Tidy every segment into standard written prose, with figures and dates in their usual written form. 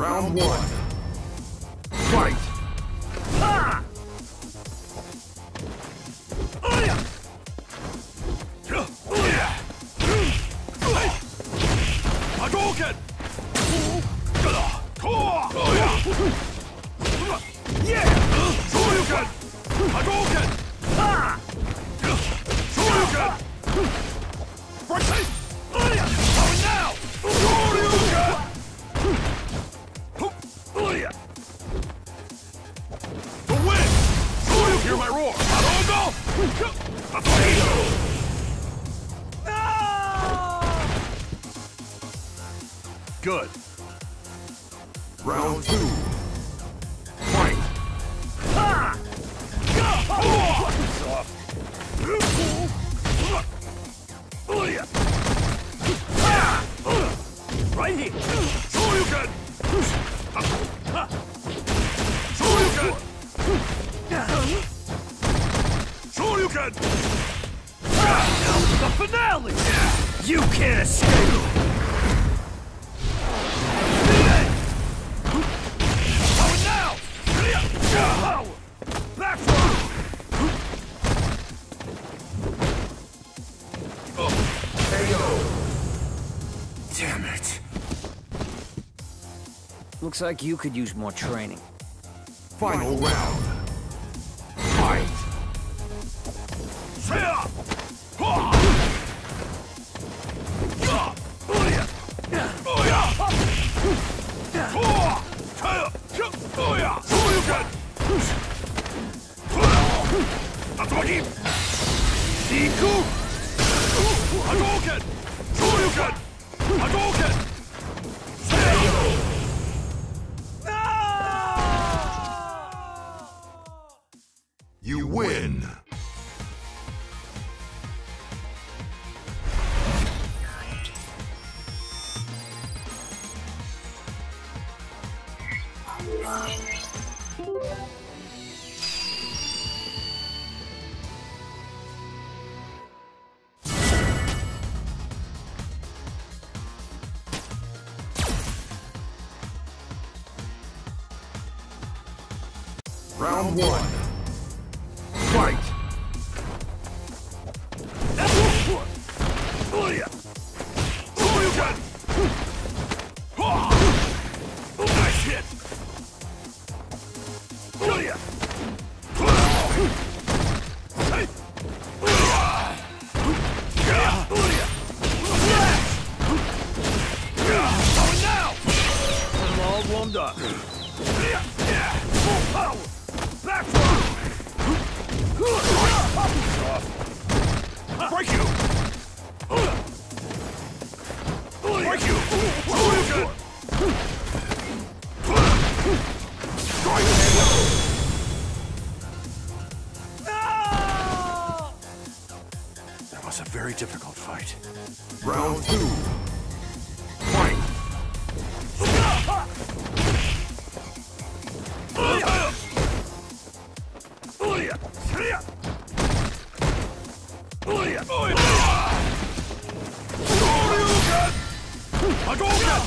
Round one. Fight! Ha! Hadouken! Yeah! Shoryuken! Hadouken! Ha! Shoryuken! Right side! Coming now! Shoryuken! The win! Shoryuken! Hear my roar! Hadouken! Good. Round two. Fight! Ha! Right here. Shoryuken! Shoryuken! Shoryuken! Now the finale! You can't escape! Damn it. Looks like you could use more training. Final round. Fight! Hadouken! Shoryuken! Hadouken! You win! Round one. Fight! Shoryuken! Nice hit! Now! I'm all warmed up. Full power! Back break you! Break you! Shoryuken! Strike! That was a very difficult fight. Round two. Fight! Shoryuken! Hadouken!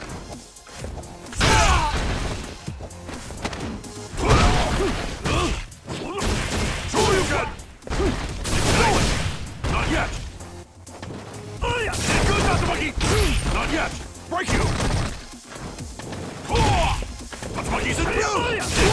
Shoryuken! Not yet! Good, Tatsumaki! Not yet! Break you! Tatsumaki's in view!